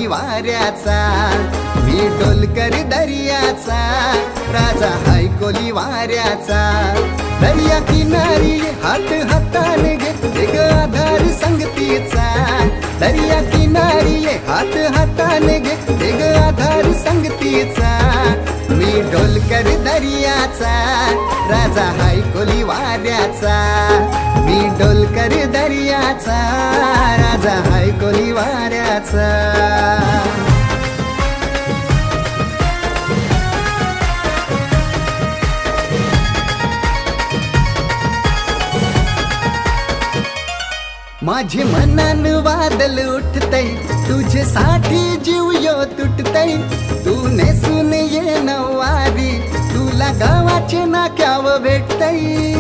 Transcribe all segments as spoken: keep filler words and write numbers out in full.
वाऱ्याचा, मी डोलकर दर्याचा, राजा हाय कोली वाऱ्याचा। दर्या किनारी हात हाताने घेते ग आधार संगतीचा, दर्या किनारी हात हाताने घेते ग आधार संगतीचा। मी डोलकर दर्याचा, राजा हाय कोली वाऱ्याचा, मी डोलकर दर्याचा, राजा हाय कोली वाऱ्याचा। माझे मनान वादल उठतय, तुझ्यासाठी जीव यो तुटतय। तू नेसून ये नवारी, तुला गावाचे नाक्याव भेटतय।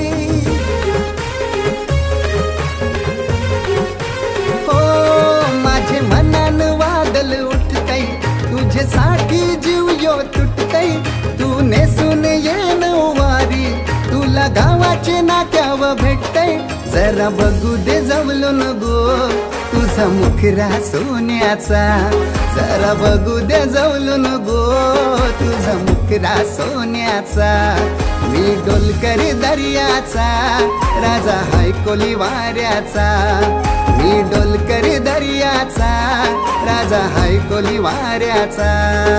हो माझे मनान वादल उठतय, तुझ्यासाठी जीव यो तुटतय। तू नेसून ये नवारी, तुला गावाचे नाक्याव भेटतय। जरा बघू दे जवलून गो तुझा मुखरा सोन्याचा, जरा बघू दे जवलून गो तुझा मुखरा सोन्याचा। मी डोलकर दर्याचा, राजा हाय कोली वाऱ्याचा, मी डोलकर दर्याचा, राजा हाय कोली वाऱ्याचा।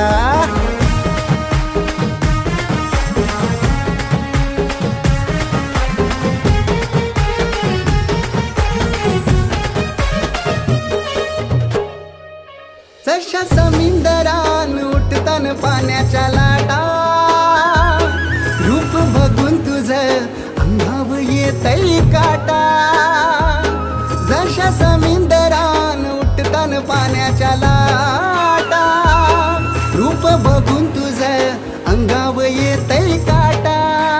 जशा समुद्रान उठतान पाण्याच्या लाटा, रूप बघून तुझं अंगाव येतय काटा। जशा समुद्रान उठतान पाण्याच्या लाटा, रूप बघून तुझं अंगाव येतय काटा।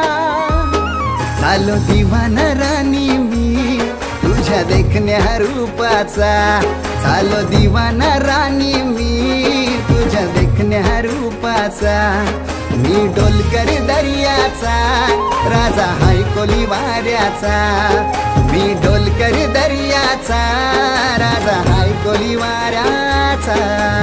चालो दिवाना राणी मी तुझ्या देखण्या रूपाचा, चालो दिवाना राणी मी तुझ्या देखण्या रूपाचा। मी डोलकर दर्याचा, राजा हाय कोली वाऱ्याचा, मी डोलकर दर्याचा, राजा हाय कोली वाऱ्याचा।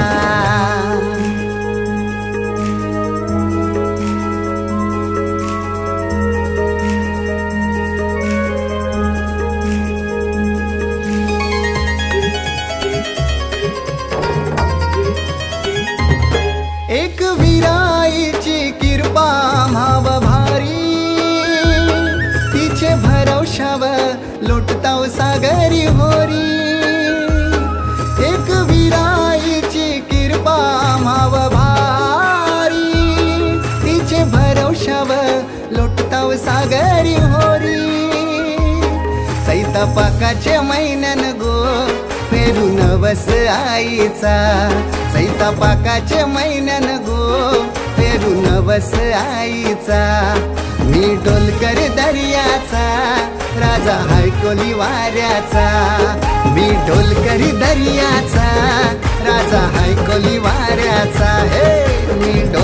एक विराईची कृपा भाव भारी, तिचे भरवशाव लोटताव सागरी होरी। एक विराईची कृपा भाव भारी, तिचे भरवशाव लोटताव सागरी होरी। चैतापाकाचे महिन्यान गो फेरू नवस आईचा, चैतापाकाचे महिन्यान गो फेरू नवस आईचा। मी डोलकर दर्याचा, राजा हाय कोली वाऱ्याचा, मी डोलकर दर्याचा, राजा हाय कोली वाऱ्याचा। हे मी